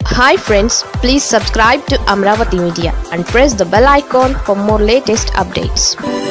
Hi friends, please subscribe to Amaravathi Media and press the bell icon for more latest updates.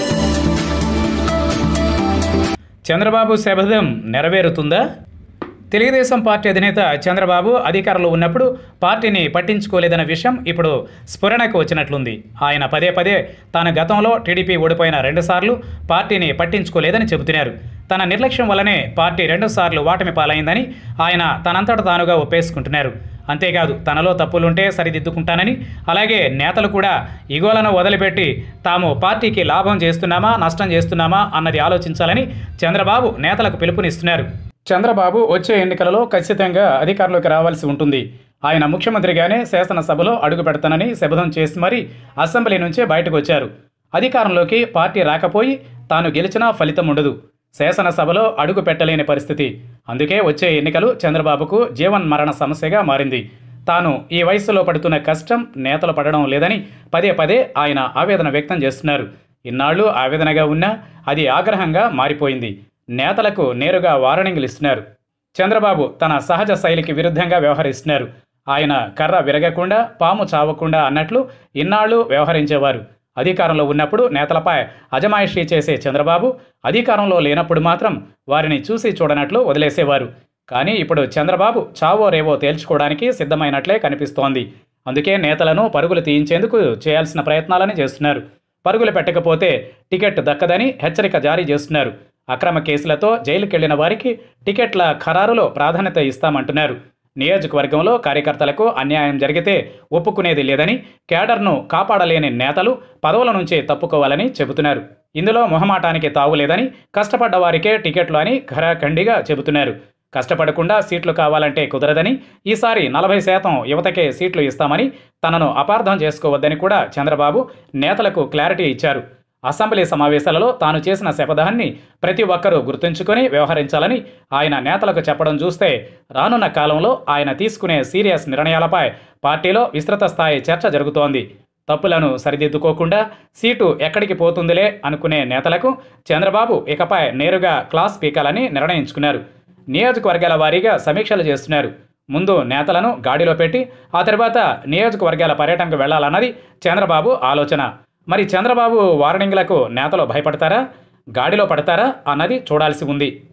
Chandrababu శపథం నెరవేరుతుందా? Telugu Desam party అధినేత చంద్రబాబు అధికారంలో ఉన్నప్పుడు పార్టీని పట్టించుకోలేదన్న విషయం ఇప్పుడు స్ఫురణకు వచ్చినట్లుంది. ఆయన పదే పదే తాను గతంలో టీడీపీ ఓడిపోయిన 2 సార్లు పార్టీని పట్టించుకోలేదని చెబుతున్నారు. తన నిర్లక్ష్యం వల్లనే పార్టీ 2 సార్లు ఓటమి పాలైందని ఆయన తనంతట తానుగా ఒప్పేసుకుంటున్నారు. అంతేకాదు తనలో తప్పులుంటే సరిదిద్దుకుంటానని, అలాగే నేతలు కూడా ఇగోలను వదిలిపెట్టి తాము పార్టీకి లాభం చేస్తున్నామా నష్టం చేస్తున్నామా అన్నది ఆలోచించాలని చంద్రబాబు నేతలకు పిలుపునిస్తున్నారు. చంద్రబాబు వచ్చే ఎన్నికలలో ఖచ్చితంగా అధికారంలోకి రావాల్సి ఉంటుంది. ఆయన ముఖ్యమంత్రిగానే శాసనసభలో అడుగు పెడతానని శపథం చేసి మరీ అసెంబ్లీ నుంచే బయటకు వచ్చారు. అధికారంలోకి పార్టీ రాకపోయి తాను గెలిచినా ఫలితం ఉండదు. శాసనసభలో అడుగు పెట్టలేని పరిస్థితి. అందుకే వచ్చే ఎన్నికలు చంద్రబాబుకు జీవన్మరణ సమస్యగా మారింది. తాను ఈ వయసులో పడుతున్న కష్టం నేతలు పడడం లేదని పదే పదే ఆయన ఆవేదన వ్యక్తం చేస్తున్నారు. ఇన్నాళ్లు ఆవేదనగా ఉన్నా అది ఆగ్రహంగా మారిపోయింది. నేతలకు నేరుగా వార్నింగ్లు ఇస్తున్నారు. చంద్రబాబు తన సహజ శైలికి విరుద్ధంగా వ్యవహరిస్తున్నారు. ఆయన కర్ర విరగకుండా పాము చావకుండా అన్నట్లు ఇన్నాళ్లు వ్యవహరించేవారు. అధికారంలో ఉన్నప్పుడు నేతలపై అజమాయిషీ చేసే చంద్రబాబు అధికారంలో లేనప్పుడు మాత్రం వారిని చూసి చూడనట్లు వదిలేసేవారు. కానీ ఇప్పుడు చంద్రబాబు చావో రేవో తేల్చుకోవడానికి సిద్ధమైనట్లే కనిపిస్తోంది. అందుకే నేతలను పరుగులు తీయించేందుకు చేయాల్సిన ప్రయత్నాలని చేస్తున్నారు. పరుగులు పెట్టకపోతే టికెట్ దక్కదని హెచ్చరిక జారీ చేస్తున్నారు. అక్రమ కేసులతో జైలుకెళ్లిన వారికి టికెట్ల ఖరారులో ప్రాధాన్యత ఇస్తామంటున్నారు. నియోజకవర్గంలో కార్యకర్తలకు అన్యాయం జరిగితే ఒప్పుకునేది లేదని, కేడర్ను కాపాడలేని నేతలు పదవుల నుంచే తప్పుకోవాలని చెబుతున్నారు. ఇందులో మొహమాటానికి తావులేదని, కష్టపడ్డ వారికే టికెట్లు అని ఖరాఖండిగా చెబుతున్నారు. కష్టపడకుండా సీట్లు కావాలంటే కుదరదని, ఈసారి 40% యువతకే సీట్లు ఇస్తామని, తనను అపార్థం చేసుకోవద్దని కూడా చంద్రబాబు నేతలకు క్లారిటీ ఇచ్చారు. అసెంబ్లీ సమావేశాలలో తాను చేసిన శపథాన్ని ప్రతి ఒక్కరూ గుర్తుంచుకొని వ్యవహరించాలని ఆయన నేతలకు చెప్పడం చూస్తే రానున్న కాలంలో ఆయన తీసుకునే సీరియస్ నిర్ణయాలపై పార్టీలో విస్తృత స్థాయి చర్చ జరుగుతోంది. తప్పులను సరిదిద్దుకోకుండా సీటు ఎక్కడికి పోతుందిలే అనుకునే నేతలకు చంద్రబాబు ఇకపై నేరుగా క్లాస్ పీకాలని నిర్ణయించుకున్నారు. నియోజకవర్గాల వారీగా సమీక్షలు చేస్తున్నారు. ముందు నేతలను గాడిలో పెట్టి ఆ తర్వాత నియోజకవర్గాల పర్యటనకు వెళ్లాలన్నది చంద్రబాబు ఆలోచన. మరి చంద్రబాబు వార్నింగ్లకు నేతలు భయపడతారా, గాడిలో పడతారా అన్నది చూడాల్సి ఉంది.